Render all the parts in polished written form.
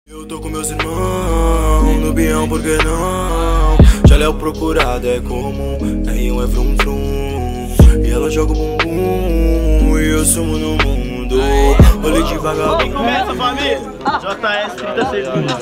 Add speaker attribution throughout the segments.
Speaker 1: Eu tô com meus irmãos no bião, por que não? Já é o procurado, é comum, R1 é vrum vrum. E ela joga o bumbum e eu sumo no mundo. Olhei de vagabundo.
Speaker 2: Começa, família! JS 30 segundos.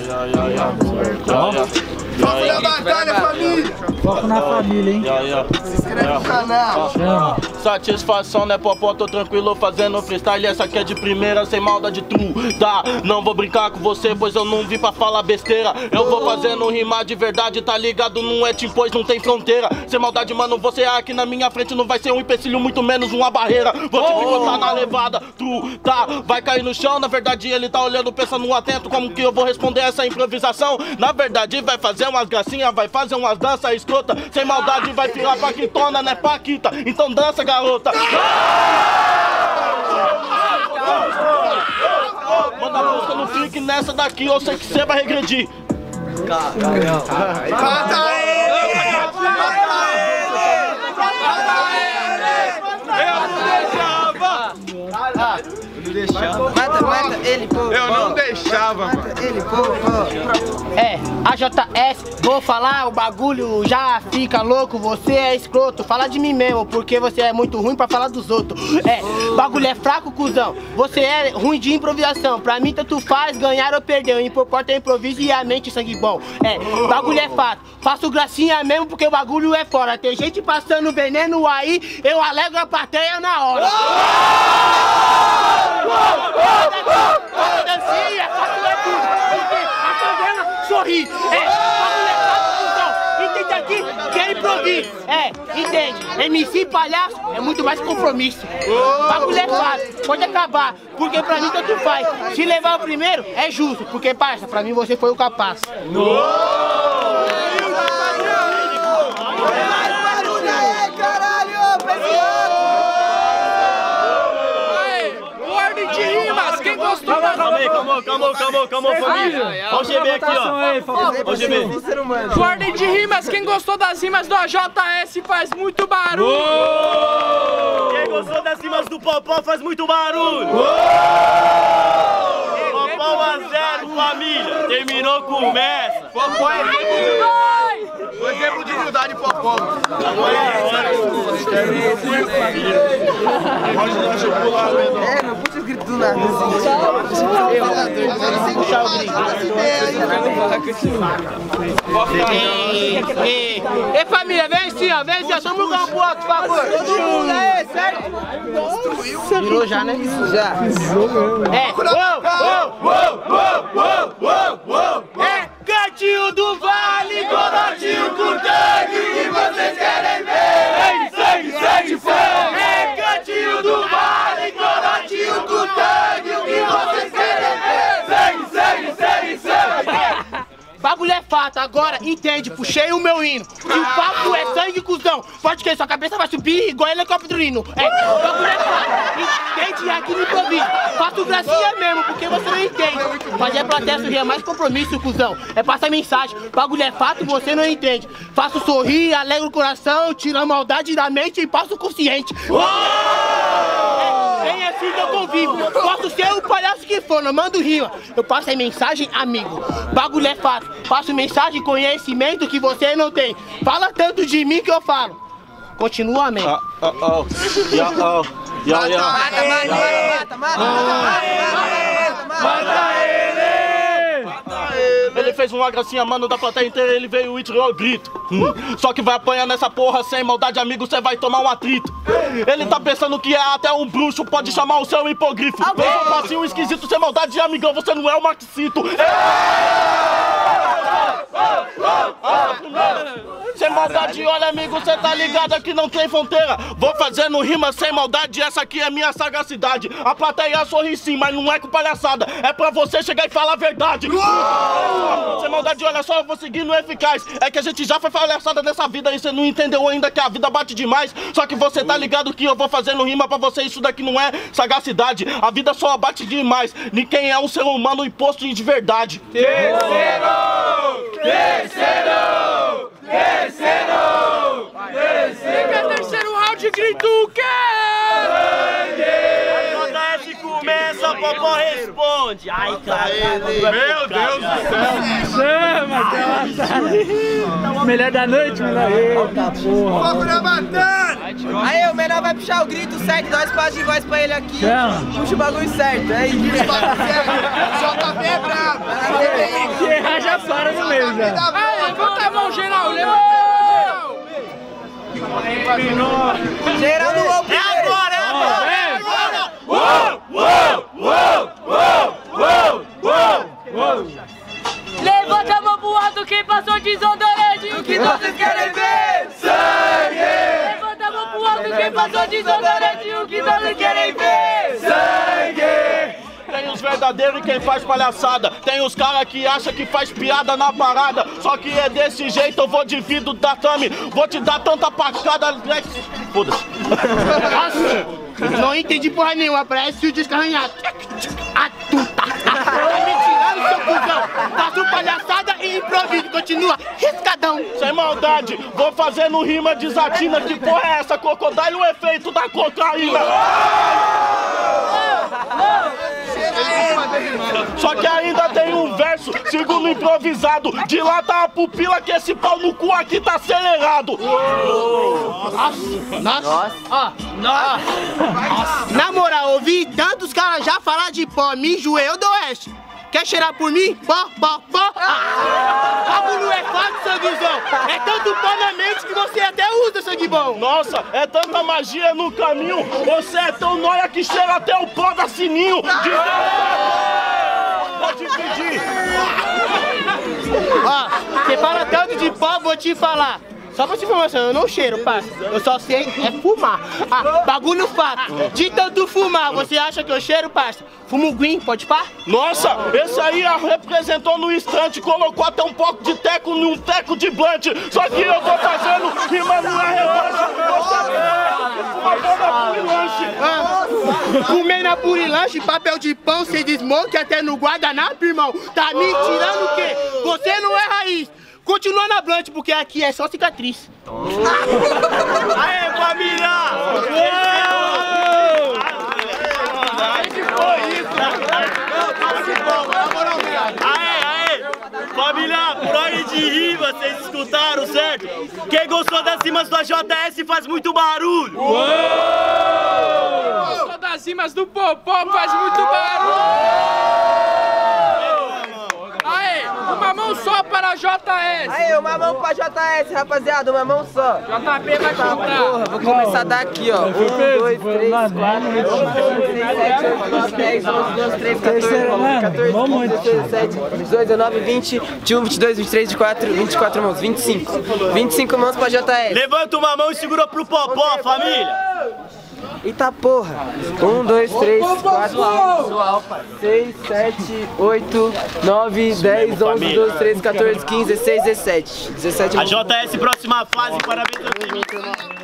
Speaker 3: Foco na batalha, família!
Speaker 4: Foco na família, hein?
Speaker 3: Se inscreve no canal!
Speaker 4: Chama!
Speaker 2: Satisfação, né, popó? Tô tranquilo fazendo freestyle. Essa aqui é de primeira, sem maldade tu, tá? Não vou brincar com você, pois eu não vim pra falar besteira. Eu vou fazendo rimar de verdade, tá ligado? Não é team, pois não tem fronteira. Sem maldade, mano, você aqui na minha frente não vai ser um empecilho, muito menos uma barreira. Vou te picotar na levada, tu, tá? Vai cair no chão, na verdade ele tá olhando, pensando atento como que eu vou responder essa improvisação. Na verdade vai fazer umas gracinhas, vai fazer umas danças escrota. Sem maldade vai virar paquitona, né, paquita? Então dança, garota. Manda a música, não fique nessa daqui, eu sei que você vai regredir.
Speaker 3: Mata ele! Mata ele!
Speaker 5: Mata ele, pô.
Speaker 3: Eu não deixava, mano.
Speaker 5: Ele, pô. É, AJS, vou falar, o bagulho já fica louco, você é escroto. Fala de mim mesmo, porque você é muito ruim pra falar dos outros. É, bagulho é fraco, cuzão. Você é ruim de improvisação. Pra mim, tanto faz ganhar ou perder. O importa é improviso e a mente sangue bom. É, bagulho é fato. Faço gracinha mesmo porque o bagulho é fora. Tem gente passando veneno aí, eu alegro a plateia na hora. Dancinha, faço é tudo. A favela sorri. É, bagulho é fato, cuzão. Entende aqui que é improviso. É, entende? MC palhaço é muito mais compromisso. Bagulho é fácil, pode acabar, porque pra mim tanto faz. Se levar o primeiro, é justo, porque parça, pra mim você foi o capaz.
Speaker 2: Calma, família. Olha o GB aqui, ó. Ó o GB.
Speaker 6: Ordem de rimas, quem gostou das rimas do AJS faz muito barulho.
Speaker 2: Quem gostou das rimas do Popó faz muito barulho. Popó 1 a 0, família. Terminou, começa.
Speaker 3: Popó é o exemplo de humildade, Popó.
Speaker 2: Agora é a hora.
Speaker 3: Pode dar chocolate, menor.
Speaker 5: É, não puxa o grito do nada
Speaker 6: Ei, família, vem assim, ó, todo mundo dá um pro outro, por favor.
Speaker 5: Todo mundo aí, certo? Virou já, né? Já.
Speaker 6: É Cantinho do Vale, corotinho com tangue, que vocês querem ver? Sangue. É Cantinho do Vale, corotinho com tangue, o que vocês querem ver? Sangue.
Speaker 5: Bagulho é fato, agora entende, puxei o meu hino. E o papo é sangue, cuzão. Pode que sua cabeça vai subir igual helicóptero hino. É, bagulho é fato, entende aqui no improviso. Faço gracinha mesmo, porque você não entende. Fazer a plateia sorrir é mais compromisso, cuzão. É passar mensagem, bagulho é fato, você não entende. Faço sorrir, alegro o coração, tiro a maldade da mente e passo consciente. É assim que eu convivo. Posso ser o palhaço que for, não mando rima. Eu passo a mensagem, amigo. Bagulho é fato. Passo mensagem e conhecimento que você não tem. Fala tanto de mim que eu falo. Continua, amém.
Speaker 6: Mata ele!
Speaker 2: Ele fez uma gracinha, mano, da plateia inteira, ele veio e tirou o grito. Só que vai apanhar nessa porra sem maldade, amigo, você vai tomar um atrito. Ele tá pensando que é até um bruxo, pode chamar o seu hipogrifo. Você um passinho esquisito sem maldade, amigão, você não é o Marxito. Sem maldade, olha, amigo, você tá ligado aqui não tem fronteira. Vou fazendo rima sem maldade, essa aqui é minha sagacidade. A plateia sorri sim, mas não é com palhaçada. É pra você chegar e falar a verdade. Sem maldade, olha só, eu vou seguindo eficaz. É que a gente já foi palhaçada nessa vida e você não entendeu ainda que a vida bate demais. Só que você tá ligado que eu vou fazendo rima pra você, isso daqui não é sagacidade. A vida só bate demais. Ninguém é um ser humano imposto de verdade.
Speaker 6: Terceiro! Terceiro round, grito o quê?
Speaker 2: JS começa, Popó responde. Ai, cara.
Speaker 3: Meu Deus do céu.
Speaker 4: Chama, melhor da noite, melhor. Eita porra.
Speaker 3: Fogo na batalha.
Speaker 7: Aí, o menor vai puxar o grito certo, dá uma espada de voz pra ele aqui. Puxa o bagulho certo, é isso.
Speaker 3: JB é brabo.
Speaker 4: Se errar, já para no meio já.
Speaker 3: Levanta a mão, geral. Levanta a mão.
Speaker 7: Geral no low primeiro.
Speaker 3: É agora.
Speaker 8: Levanta a mão pro alto quem passou desodorante.
Speaker 7: O que vocês querem ver? Sangue!
Speaker 8: Levanta a mão pro alto quem passou desodorante. O que vocês querem ver?
Speaker 7: Sangue!
Speaker 2: Tem os verdadeiros e quem faz palhaçada. Tem os caras que acham que faz piada na parada. Só que é desse jeito, eu vou dividir o tatame. Vou te dar tanta pacada. Foda-se.
Speaker 5: Não entendi porra nenhuma, parece o descarranhado. Tá me tirando, seu cuzão. Faço palhaçada e improviso, continua riscadão.
Speaker 2: Sem maldade, vou fazendo rima desatina. Que porra é essa, Crocodile? O efeito da cocaína. Só que ainda tem um verso, segundo improvisado. Dilata a pupila que esse pau no cu aqui tá acelerado.
Speaker 5: Nossa. Na moral, ouvi tantos caras já falar de pó, me enjoei, eu do oeste. Quer cheirar por mim? Pó. Bagulho é fácil, sanguezão. É tanto pó na mente que você até usa, sangue bom.
Speaker 2: Nossa, é tanta magia no caminho. Você é tão nóia que cheira até o pó da Sininho. Pode dividir.
Speaker 5: Ó, você fala tanto de pó, vou te falar. Só pra te informação, eu não cheiro, parça. Eu só sei é fumar. Bagulho fato. De tanto fumar, você acha que eu cheiro, parça? Fumo green, pode pá?
Speaker 2: Nossa, esse aí representou no instante. Colocou até um pouco de teco num teco de blunt. Só que eu tô fazendo rima na revanche. Uma boa purilanche.
Speaker 5: Fumei na purilanche, papel de pão, cê desmonte até no guardanapo, irmão. Tá me tirando o quê? Você não é raiz. Continua na blunt, porque aqui é só cicatriz.
Speaker 2: Aê, família! Aê! Família, por ordem de rima, vocês escutaram, certo? Quem gostou das rimas do JS faz muito barulho!
Speaker 3: Gostou das rimas do Popó, faz muito barulho. Aê, uma mão só para JS.
Speaker 7: Aí, uma mão pra JS, rapaziada, uma mão só.
Speaker 3: JP vai
Speaker 7: Tá, porra, vou começar daqui, ó. 1, 2, 3, 4, 5, 6, 7, 8, 9, 10, 11, 12, 13, 14, 15, 16, 17, 18, 19, 20, 21, 22, 23, 24, 24 mãos, 25. 25 mãos pra JS.
Speaker 2: Levanta uma mão e segura pro Popó, família!
Speaker 7: Eita porra! 1, 2, 3, 4, 6, 7, 8, 9, 10, 11, 12, 13, 14, 15, 16, 17. 17
Speaker 2: A JS próxima fase, parabéns a